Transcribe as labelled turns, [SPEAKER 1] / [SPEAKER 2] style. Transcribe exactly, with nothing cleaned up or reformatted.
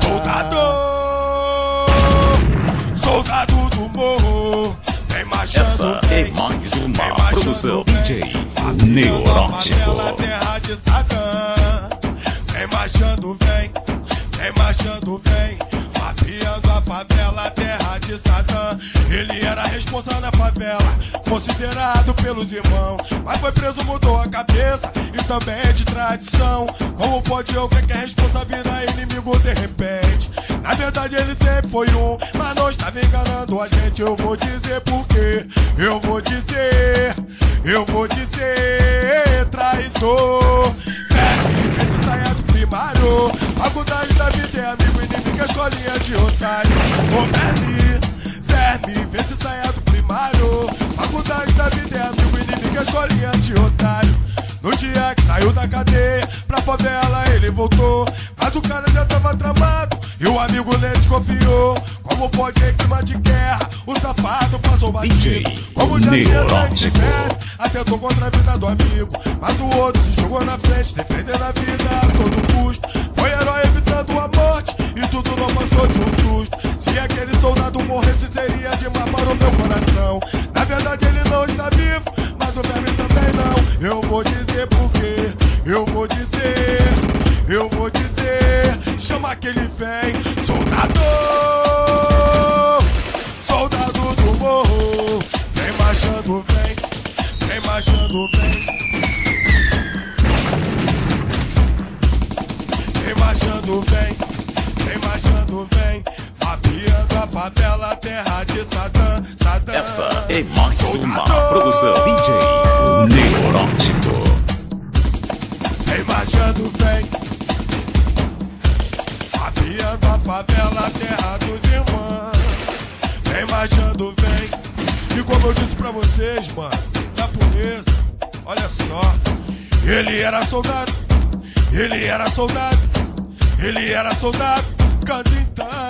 [SPEAKER 1] Soldado, soldado do morro, vem marchando.
[SPEAKER 2] Essa é mais uma produção D J Neurótico.
[SPEAKER 1] Terra de Satã, vem marchando, vem, vem marchando, vem, mapeando a favela, terra de Satã. Ele era responsável na favela, considerado pelos irmãos, mas foi preso, mudou a cabeça e também é de tradição. Como pode alguém que é responsável virar inimigo de repente? Na verdade ele sempre foi um, mas não estava enganando a gente. Eu vou dizer por quê, eu vou dizer, eu vou dizer, traidor. Verme, vê se saia do primário, faculdade da vida é amigo, inimigo, escolinha de otário. Ô verme, verme, vê se saia do primário, faculdade da vida é amigo, inimigo, escolinha de otário. No dia que saiu da cadeia pra favela ele voltou, mas o cara já tava tramado e o amigo nem desconfiou. Como pode em clima de guerra o safado passou batido? Como já tinha sangue de velho, atentou contra a vida do amigo, mas o outro se jogou na frente, defendendo a vida a todo custo. Foi herói evitando a morte e tudo não passou de um susto. Se aquele soldado morresse seria de mal para o meu coração. Na verdade ele não está vivo, mas o verme também não. Eu vou dizer por quê, eu vou dizer, eu vou dizer. Chama que ele vem, soldado, soldado do morro, vem marchando, vem, vem marchando, vem, vem marchando, vem, vem marchando, vem, mapeando a favela, terra de Satã, Satã.
[SPEAKER 2] Essa é mais uma produção D J Neurótico.
[SPEAKER 1] Vem marchando, vem, mapeando a favela, terra dos irmãos. Vem marchando, vem. E como eu disse pra vocês, mano, da pureza, olha só. Ele era soldado, ele era soldado, ele era soldado, cantintão.